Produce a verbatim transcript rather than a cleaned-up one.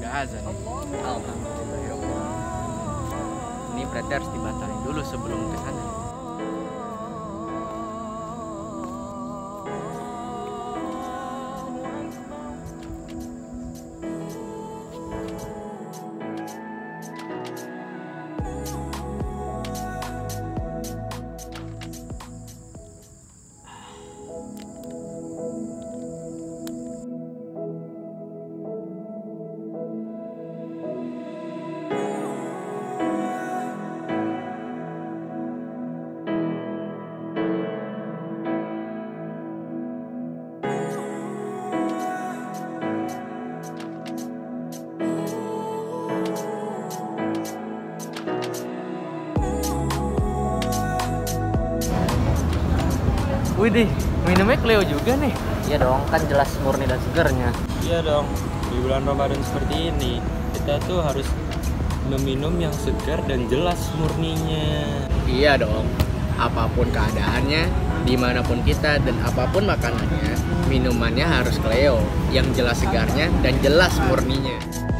udah azan nih. Alhamdulillah ya Allah. Ini berarti harus dibatalin dulu sebelum ke sana. Widih, minumnya Cleo juga nih. Iya dong, kan jelas murni dan segernya. Iya dong, di bulan Ramadan seperti ini kita tuh harus meminum yang segar dan jelas murninya. Iya dong, apapun keadaannya, dimanapun kita dan apapun makanannya, minumannya harus Cleo yang jelas segarnya dan jelas murninya.